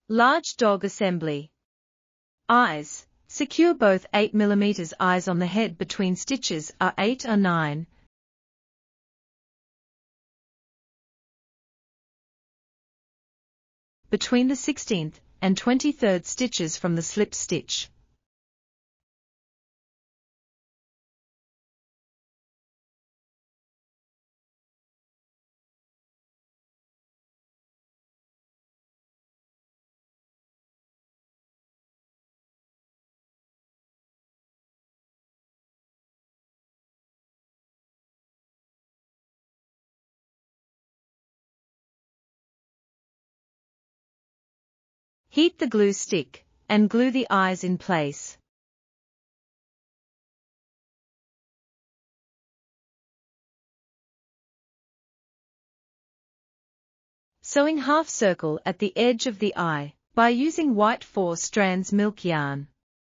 Large dog assembly. Eyes. Secure both 8mm eyes on the head between stitches are 8 or 9. Between the 16th and 23rd stitches from the slip stitch. Heat the glue stick, and glue the eyes in place. Sewing half circle at the edge of the eye, by using white 4 strands milk yarn.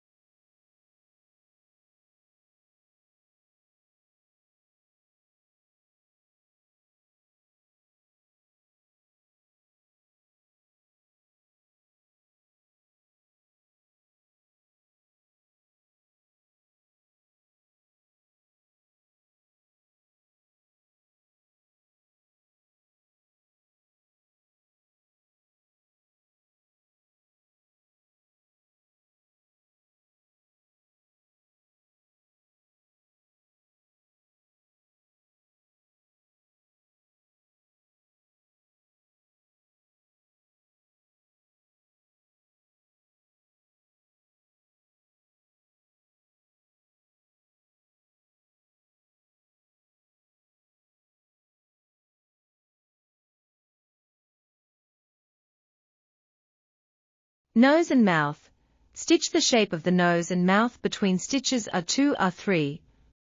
Nose and mouth. Stitch the shape of the nose and mouth between stitches R2 R3.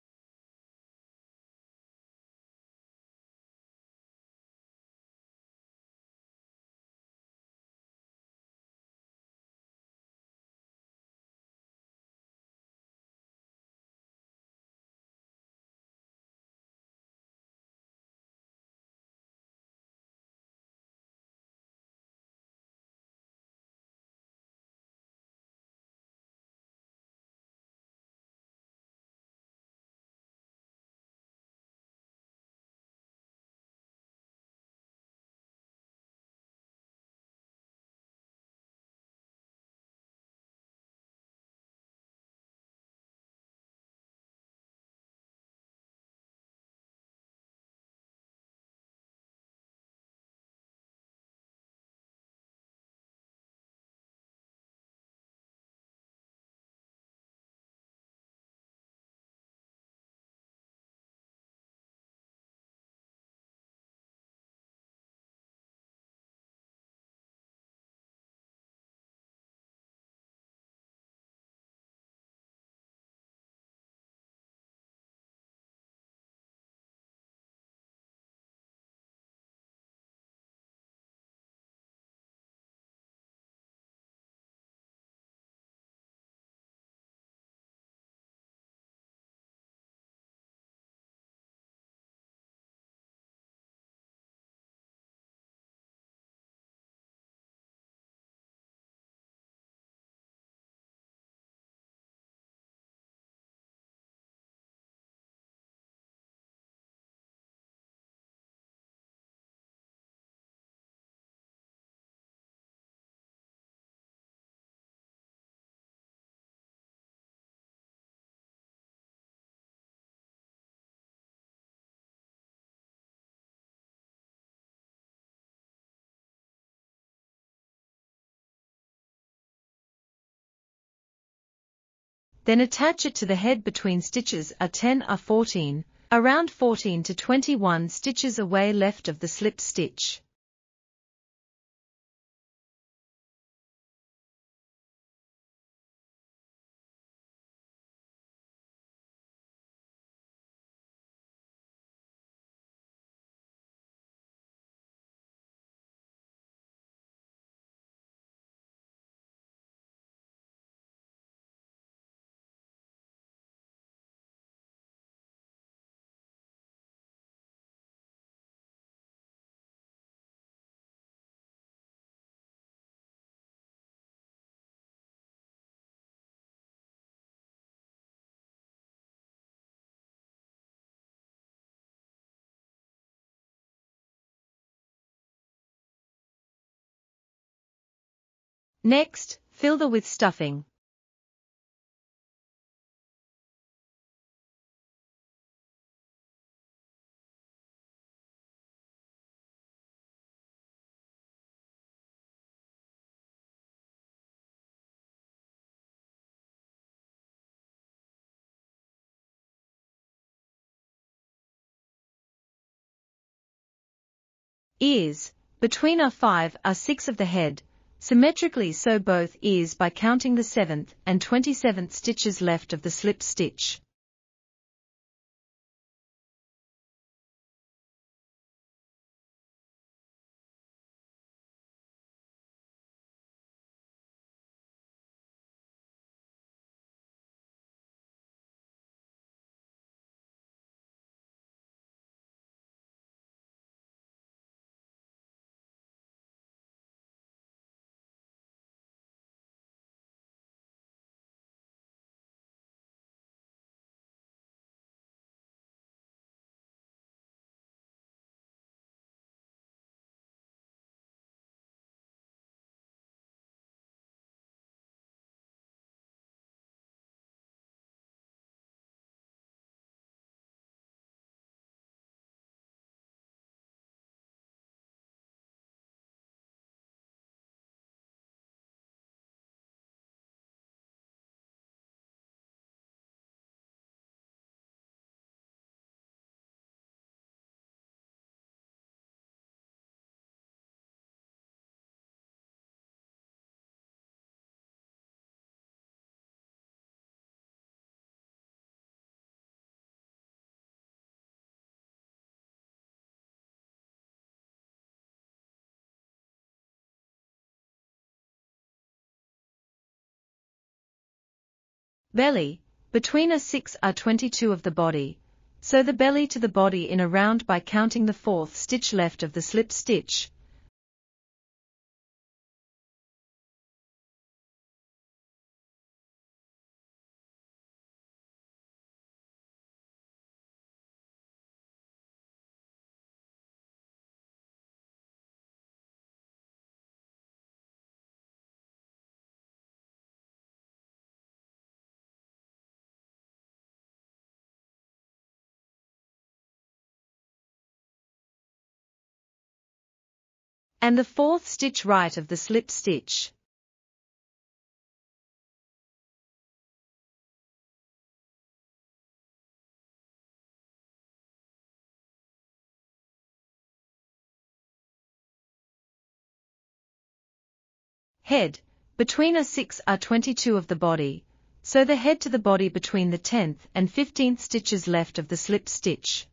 Then attach it to the head between stitches R10 R14, around 14 to 21 stitches away left of the slip stitch. Next, fill the with stuffing. Ears. Between are 5 are 6 of the head, symmetrically sew both ears by counting the 7th and 27th stitches left of the slip stitch. Belly. Between are 6 are 22 of the body. Sew the belly to the body in a round by counting the 4th stitch left of the slip stitch. And the 4th stitch right of the slip stitch. Head. Between are 6 are 22 of the body. Sew the head to the body between the 10th and 15th stitches left of the slip stitch.